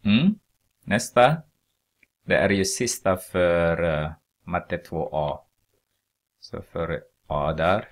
Nästa. Det är ju sista för matte 2a. Så för a där.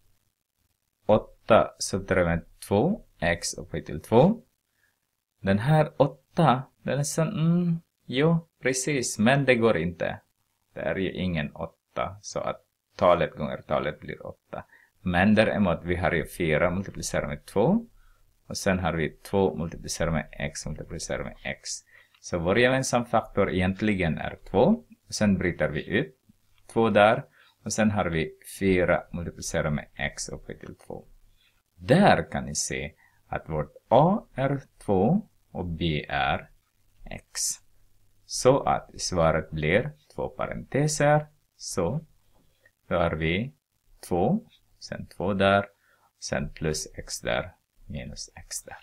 8 subtraherar med 2. X upphöjt till 2. Den här 8. Den är sån. Jo, precis. Men det går inte. Det är ju ingen 8. Så att talet gånger talet blir 8. Men däremot vi har ju 4 multiplicerat med 2. Och sen har vi 2 multiplicerat med x multiplicerat med x. Så vår gemensam faktor egentligen är 2. Och sen bryter vi ut 2 där. Och sen har vi 4 multiplicerat med x upphöjt till 2. Där kan ni se att vårt a är 2 och b är x. Så att svaret blir 2 parenteser. Så då har vi 2. Sen 2 där. Sen plus x där. Minus x där.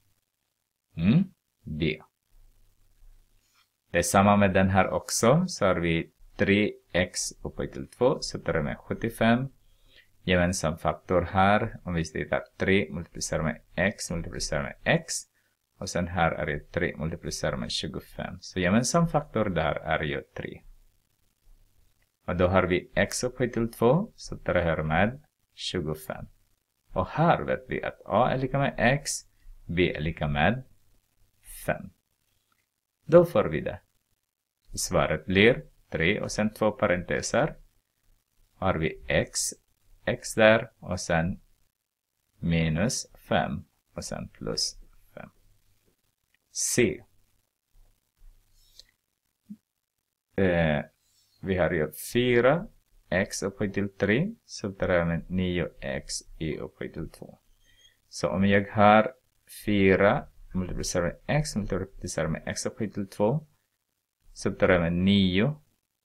B. Det är samma med den här också. Så har vi 3x upphöjt till 2. Så tar det med 75. Gemensam faktor här. Om vi tittar 3 multiplicerar med x multiplicerar med x. Och sen här är det 3 multiplicerar med 25. Så gemensam faktor där är ju 3. Och då har vi x upphöjt till 2. Så tar det här med 25. Och här vet vi att a är lika med x. B är lika med 5. Då får vi det. Svaret blir 3 och sen 2 parenteser. Har vi x där och sen minus 5 och sen plus 5. C. Vi har ju 4 x upphöjt till 3. Så tar jag med 9x i upphöjt till 2. Så om jag har 4 multiplicerar med x multiplicerar med x upphöjt till 2. Så tar jag med 9.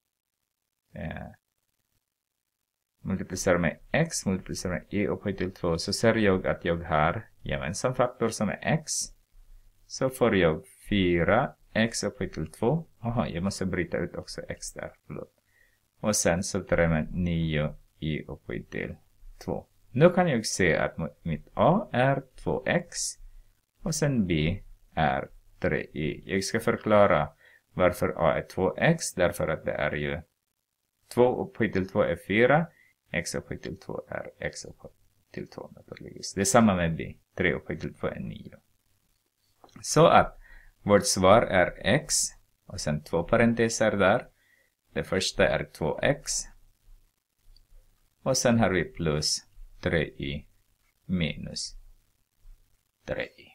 Multiplicerar med x multiplicerar med i upphöjt till 2. Så ser jag att jag har gemensam faktor som är x. Så får jag 4x upphöjt till 2. Jaha, jag måste bryta ut också x där. Förlåt. Och sen så tar jag med 9 i upphöjt till 2. Nu kan jag se att mitt a är 2x. Och sen b är 3i. Jag ska förklara varför a är 2x. Därför att det är ju 2 upphöjt till 2 är 4. X upphöjt till 2 är x upphöjt till 2 naturligtvis. Det är samma med b. 3 upphöjt till 2 är 9. Så att vårt svar är x. Och sen 2 parenteser där. Det första är 2x. Och sen har vi plus 3i minus 3i.